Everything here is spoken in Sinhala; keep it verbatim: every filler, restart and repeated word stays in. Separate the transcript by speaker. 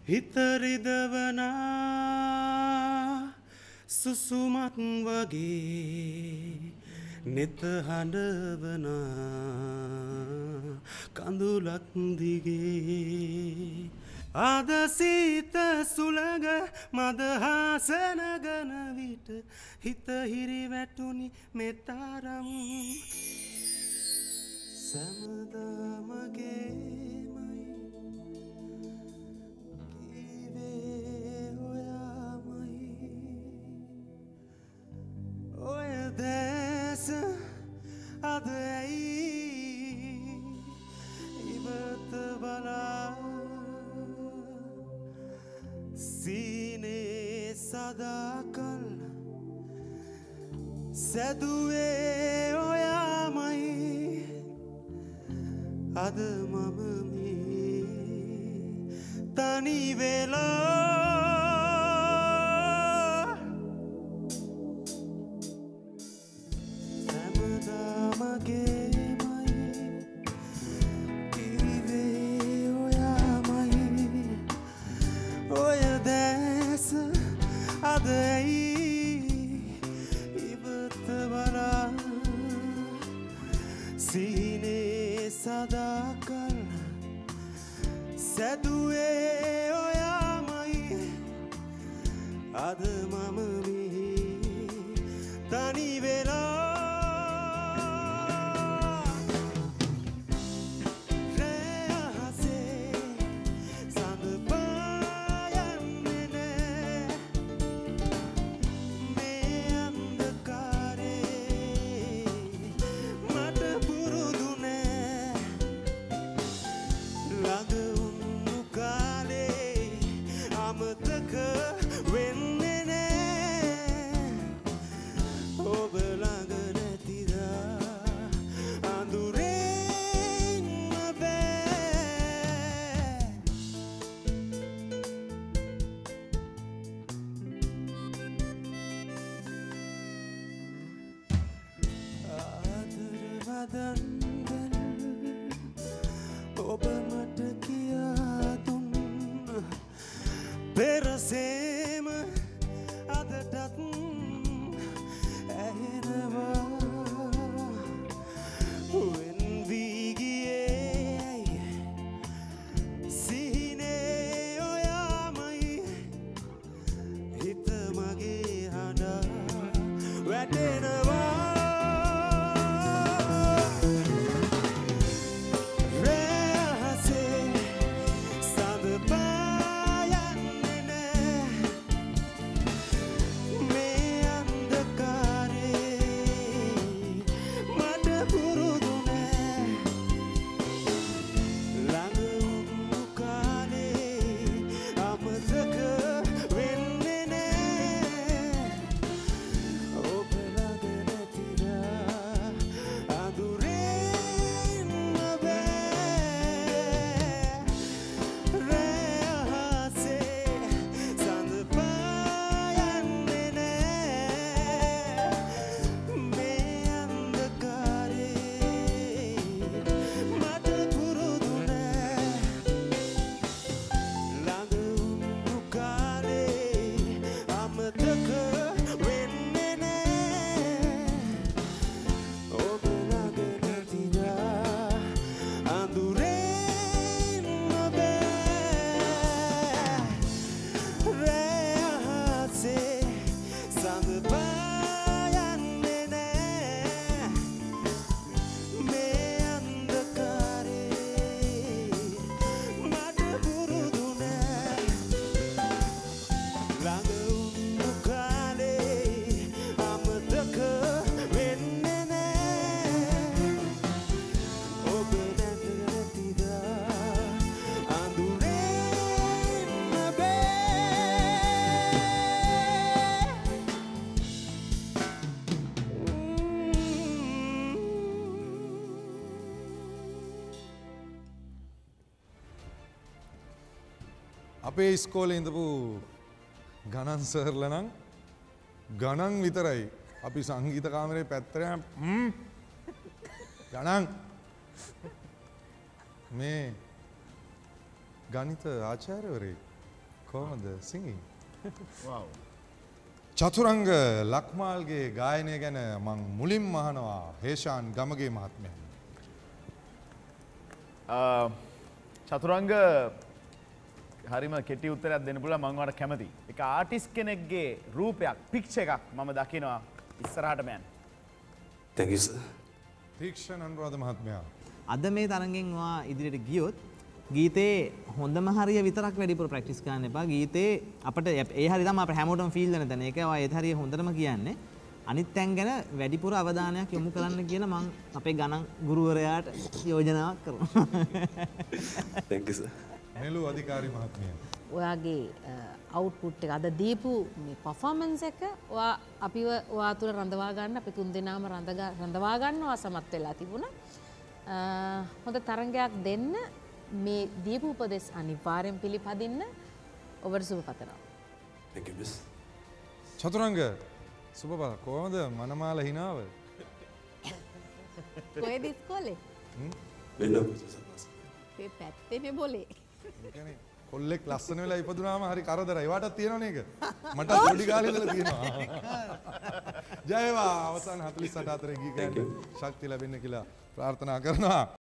Speaker 1: හිත රිදවනා සුසුමක් වගේ නෙත හඬවනා කඳුලක් දිගේ අද සීත සුළඟ මදහාසන ගන විට හිත හිරි වැටුනි මෙතරම් සැමදා මගේමයි කීවේ ඔයාමයි ඔය දැස අද ඇයි ඉවත බලා සීනේ සදාකල් සැදුවේ ඔයාමයි අද මම මේ තනි වෙලා සැමදා මගේමයි කීවේ ඔයාමයි ඔය දැස අද ඇයි ඉවත බලා සීනේ සදාකල් සැදුවේ ඔයාමයි අද මම මේ තනි වෙලා ඔබ මට කියා දුන්න පෙරසේම අදටත් ඇහෙනවා වෙන් වී ගියේ සිහිනේ ඔයාමයි හිත මගේ හඬ වැටෙනවා
Speaker 2: අපේ ඉස්කෝලේ ඉඳපු ගණන් සර්ලා නම් ගණන් විතරයි අපි සංගීත කාමරේ පැත්තට හ්ම් ගණන් මේ ගණිත ආචාර්යවරයෙක් කොහොමද singing?
Speaker 3: wow.
Speaker 2: චතුරංග ලක්මාල්ගේ ගායනය ගැන මං මුලින්ම අහනවා හේෂාන් ගමගේ මහත්මයා.
Speaker 3: චතුරංග හරිම කෙටි උත්තරයක් දෙන්න පුළුවන් මම ඔයාලට කැමතියි. ඒක ආටිස්ට් කෙනෙක්ගේ රූපයක්, පික්චර් එකක් මම දකිනවා ඉස්සරහටම යන.
Speaker 4: Thank you sir.
Speaker 2: තීක්ෂණ අනුරාධ මහත්මයා.
Speaker 5: අද මේ තරගෙන් වා ඉදිරියට ගියොත් ගීතේ හොඳම හරිය විතරක් වැඩිපුර ප්‍රැක්ටිස් කරන්න එපා. ගීතේ අපිට ඒ හරිය තමයි අපිට හැමෝටම ෆීල් වෙන තැන. ඒක ඔය ඒ හරිය හොඳටම කියන්නේ. අනිත් තැන් ගැන වැඩිපුර අවධානයක් යොමු කරන්න කියලා මම අපේ ගණන් ගුරුවරයාට යෝජනාවක් කරනවා.
Speaker 4: Thank you sir.
Speaker 2: නෙළු අධිකාරී මහත්මිය.
Speaker 6: ඔයාගේ අවුට්පුට් එක අද දීපු මේ පර්ෆෝමන්ස් එක ඔයා අපිව ඔයා තුළ රඳවා ගන්න අපි තුන් දෙනාම රඳවා රඳවා ගන්නවා සමත් වෙලා තිබුණා. හොඳ තරංගයක් දෙන්න මේ දීපු උපදෙස් අනිවාර්යෙන් පිළිපදින්න ඔබට සුබ පතනවා.
Speaker 4: Thank you miss.
Speaker 2: චතුරංග සුබ කොහොමද මනමාල හිනාව?
Speaker 6: කොහෙද ඉස්කෝලේ?
Speaker 4: වෙන්න
Speaker 6: මේ පැත්තේනේ බොලේ.
Speaker 2: ඒ කියන්නේ කොල්ලෙක් ලස්සන වෙලා ඉපදුනාම හරි කරදරයි. ඒවටත් තියෙනවනේ ඒක. මට පොඩි කාලේ ඉඳලා තියෙනවා. ජය වේවා අවසන් හතළිස් අට අතරේ ගී ගන්න ශක්තිය ලැබෙන්න කියලා ප්‍රාර්ථනා කරනවා.